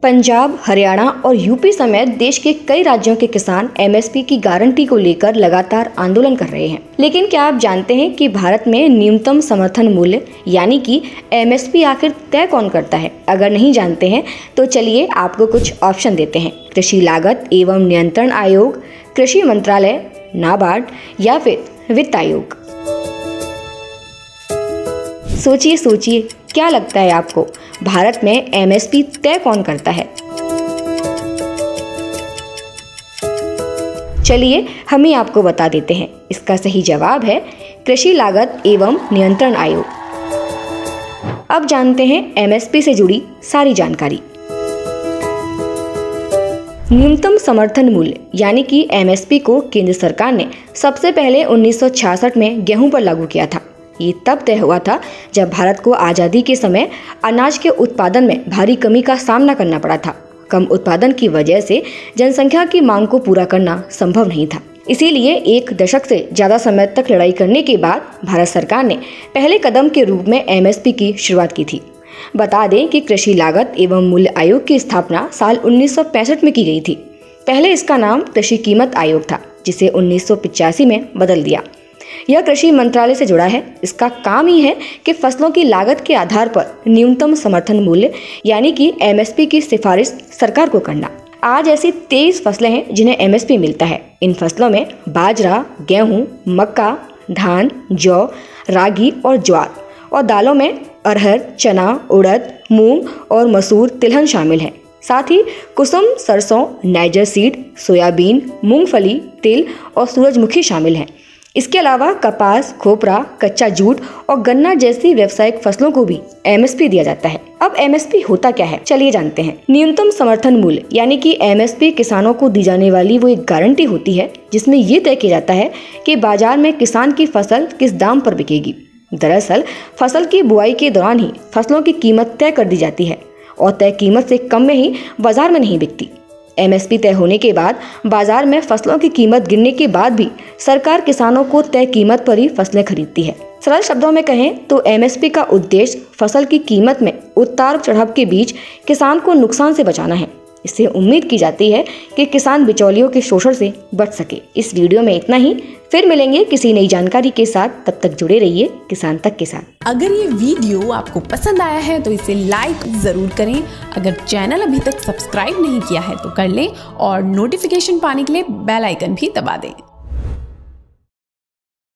पंजाब, हरियाणा और यूपी समेत देश के कई राज्यों के किसान एमएसपी की गारंटी को लेकर लगातार आंदोलन कर रहे हैं। लेकिन क्या आप जानते हैं कि भारत में न्यूनतम समर्थन मूल्य यानी कि एमएसपी आखिर तय कौन करता है? अगर नहीं जानते हैं तो चलिए आपको कुछ ऑप्शन देते हैं। कृषि लागत एवं नियंत्रण आयोग, कृषि मंत्रालय, नाबार्ड या फिर वित्त आयोग। सोचिए क्या लगता है आपको, भारत में एमएसपी तय कौन करता है? चलिए हम ही आपको बता देते हैं। इसका सही जवाब है कृषि लागत एवं नियंत्रण आयोग। अब जानते हैं एमएसपी से जुड़ी सारी जानकारी। न्यूनतम समर्थन मूल्य यानी कि एमएसपी को केंद्र सरकार ने सबसे पहले 1966 में गेहूं पर लागू किया था। ये तब तय हुआ था जब भारत को आज़ादी के समय अनाज के उत्पादन में भारी कमी का सामना करना पड़ा था। कम उत्पादन की वजह से जनसंख्या की मांग को पूरा करना संभव नहीं था। इसीलिए एक दशक से ज़्यादा समय तक लड़ाई करने के बाद भारत सरकार ने पहले कदम के रूप में एमएसपी की शुरुआत की थी। बता दें कि कृषि लागत एवं मूल्य आयोग की स्थापना साल 1965 में की गई थी। पहले इसका नाम कृषि कीमत आयोग था, जिसे 1985 में बदल दिया। यह कृषि मंत्रालय से जुड़ा है। इसका काम ही है कि फसलों की लागत के आधार पर न्यूनतम समर्थन मूल्य यानी कि एमएसपी की सिफारिश सरकार को करना। आज ऐसी 23 फसलें हैं जिन्हें एमएसपी मिलता है। इन फसलों में बाजरा, गेहूं, मक्का, धान, जौ, रागी और ज्वार, और दालों में अरहर, चना, उड़द, मूंग और मसूर, तिलहन शामिल है। साथ ही कुसुम, सरसों, नाइजर सीड, सोयाबीन, मूंगफली, तिल और सूरजमुखी शामिल हैं। इसके अलावा कपास, खोपरा, कच्चा जूट और गन्ना जैसी व्यावसायिक फसलों को भी एमएसपी दिया जाता है। अब एमएसपी होता क्या है, चलिए जानते हैं। न्यूनतम समर्थन मूल्य यानी कि एमएसपी किसानों को दी जाने वाली वो एक गारंटी होती है जिसमें ये तय किया जाता है कि बाजार में किसान की फसल किस दाम पर बिकेगी। दरअसल फसल की बुआई के दौरान ही फसलों की कीमत तय कर दी जाती है और तय कीमत से कम में ही बाजार में नहीं बिकती। एमएसपी तय होने के बाद बाजार में फसलों की कीमत गिरने के बाद भी सरकार किसानों को तय कीमत पर ही फसलें खरीदती है। सरल शब्दों में कहें तो एमएसपी का उद्देश्य फसल की कीमत में उतार चढ़ाव के बीच किसान को नुकसान से बचाना है। इससे उम्मीद की जाती है कि किसान बिचौलियों के शोषण से बच सके। इस वीडियो में इतना ही। फिर मिलेंगे किसी नई जानकारी के साथ। तब तक जुड़े रहिए किसान तक के साथ। अगर ये वीडियो आपको पसंद आया है तो इसे लाइक जरूर करें। अगर चैनल अभी तक सब्सक्राइब नहीं किया है तो कर लें और नोटिफिकेशन पाने के लिए बेल आइकन भी दबा दें।